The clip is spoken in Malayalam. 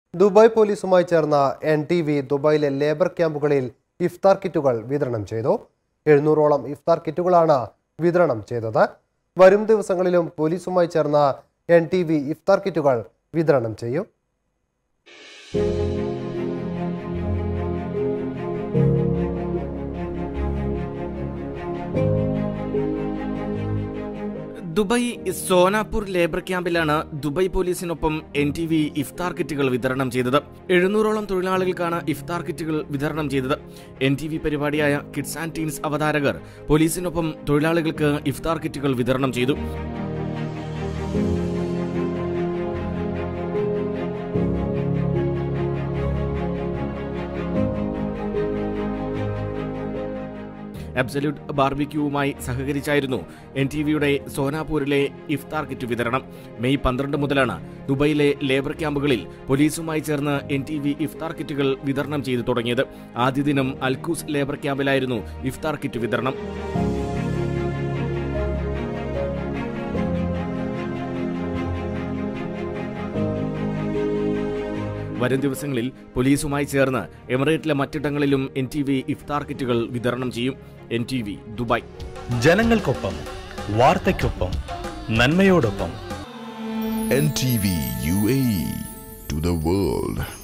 ദുബായ് പോലീസുമായി ചേർന്ന NTV ദുബായിലെ ലേബർ ക്യാമ്പുകളിൽ ഇഫ്താർ കിറ്റുകൾ വിതരണം ചെയ്തു. 700ഓളം ഇഫ്താർ കിറ്റുകളാണ് വിതരണം ചെയ്തത്. വരും ദിവസങ്ങളിലും പോലീസുമായി ചേർന്ന NTV ഇഫ്താർ കിറ്റുകൾ വിതരണം ചെയ്യും. ദുബായ് സോനാപൂർ ലേബർ ക്യാമ്പിലാണ് ദുബായ് പോലീസിനൊപ്പം NTV ഇഫ്താർ കിറ്റുകൾ വിതരണം ചെയ്തത്. 700ഓളം തൊഴിലാളികൾക്കാണ് ഇഫ്താർ കിറ്റുകൾ വിതരണം ചെയ്തത്. NTV പരിപാടിയായ കിഡ്സ് ആൻഡ് ടീൻസ് അവതാരകർ പോലീസിനൊപ്പം തൊഴിലാളികൾക്ക് ഇഫ്താർ കിറ്റുകൾ വിതരണം ചെയ്തു. അബ്സല്യൂട്ട് ബാർബിക്യൂവുമായി സഹകരിച്ചായിരുന്നു NTVയുടെ സോനാപൂരിലെ ഇഫ്താർ കിറ്റ് വിതരണം. മെയ് 12 മുതലാണ് ദുബായിലെ ലേബർ ക്യാമ്പുകളിൽ പോലീസുമായി ചേർന്ന് NTV ഇഫ്താർ കിറ്റുകൾ വിതരണം ചെയ്തു തുടങ്ങിയത്. ആദ്യ ദിനം അൽക്കൂസ് ലേബർ ക്യാമ്പിലായിരുന്നു ഇഫ്താർ കിറ്റ് വിതരണം. വരും ദിവസങ്ങളിൽ പോലീസുമായി ചേർന്ന് എമിറേറ്റിലെ മറ്റിടങ്ങളിലും NTV ഇഫ്താർ കിറ്റുകൾ വിതരണം ചെയ്യും. NTV Dubai. ജനങ്ങൾക്കൊപ്പം, വാർത്തയ്ക്കൊപ്പം, നന്മയോടൊപ്പം. NTV UAE to the world.